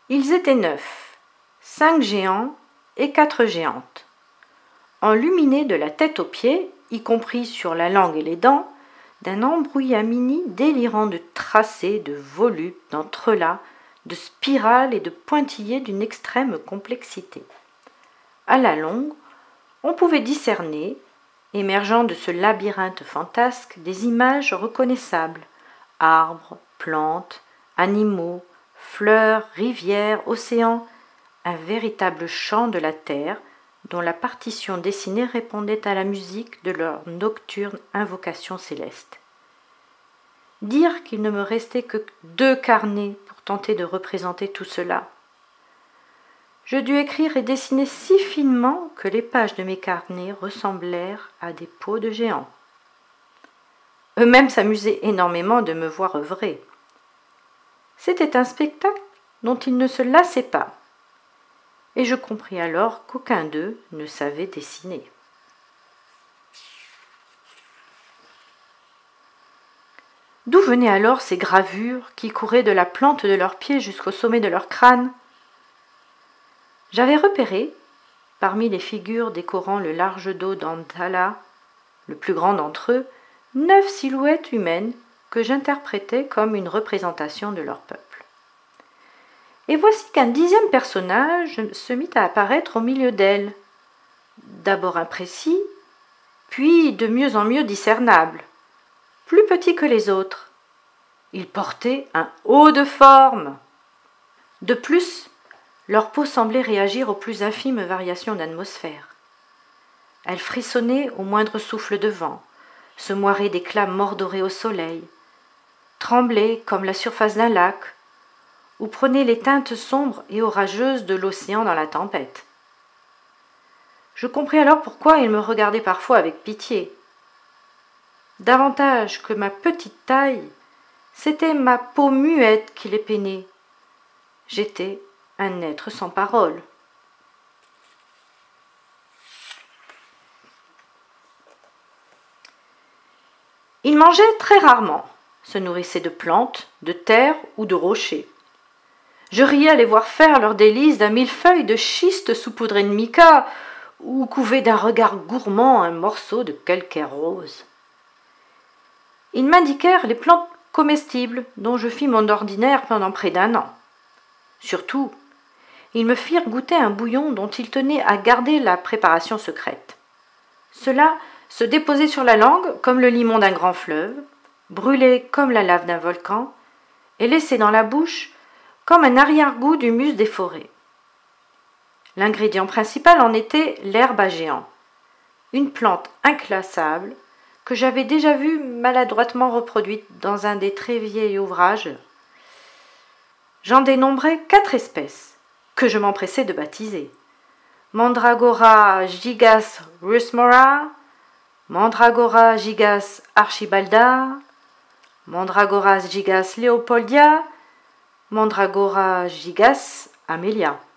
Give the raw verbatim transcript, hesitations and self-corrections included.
Ils étaient neuf, cinq géants et quatre géantes. Enluminés de la tête aux pieds, y compris sur la langue et les dents, d'un embrouillamini délirant de tracés, de volutes, d'entrelacs, de spirales et de pointillés d'une extrême complexité. À la longue, on pouvait discerner, émergeant de ce labyrinthe fantasque, des images reconnaissables, arbres, plantes, animaux, fleurs, rivières, océans, un véritable chant de la terre dont la partition dessinée répondait à la musique de leur nocturne invocation céleste. Dire qu'il ne me restait que deux carnets pour tenter de représenter tout cela. Je dus écrire et dessiner si finement que les pages de mes carnets ressemblèrent à des peaux de géants. Eux-mêmes s'amusaient énormément de me voir œuvrer. C'était un spectacle dont ils ne se lassaient pas, et je compris alors qu'aucun d'eux ne savait dessiner. D'où venaient alors ces gravures qui couraient de la plante de leurs pieds jusqu'au sommet de leur crâne? J'avais repéré, parmi les figures décorant le large dos d'Antala, le plus grand d'entre eux, neuf silhouettes humaines que j'interprétais comme une représentation de leur peuple. Et voici qu'un dixième personnage se mit à apparaître au milieu d'elles, d'abord imprécis, puis de mieux en mieux discernable, plus petit que les autres. Il portait un haut de forme. De plus, leur peau semblait réagir aux plus infimes variations d'atmosphère. Elle frissonnait au moindre souffle de vent, se moirait d'éclats mordorés au soleil, tremblait comme la surface d'un lac, ou prenait les teintes sombres et orageuses de l'océan dans la tempête. Je compris alors pourquoi il me regardait parfois avec pitié. Davantage que ma petite taille, c'était ma peau muette qui les peinait. J'étais un être sans parole. Ils mangeaient très rarement, se nourrissaient de plantes, de terre ou de rochers. Je riais à les voir faire leurs délices d'un millefeuille de schiste saupoudré de mica ou couver d'un regard gourmand un morceau de calcaire rose. Ils m'indiquèrent les plantes comestibles dont je fis mon ordinaire pendant près d'un an. Surtout, ils me firent goûter un bouillon dont ils tenaient à garder la préparation secrète. Cela se déposait sur la langue comme le limon d'un grand fleuve, brûlait comme la lave d'un volcan, et laissait dans la bouche comme un arrière-goût du mus des forêts. L'ingrédient principal en était l'herbe à géant, une plante inclassable que j'avais déjà vue maladroitement reproduite dans un des très vieils ouvrages. J'en dénombrais quatre espèces, que je m'empressais de baptiser. Mandragora gigas rusmora, Mandragora gigas archibalda, Mandragora gigas leopoldia, Mandragora gigas amelia.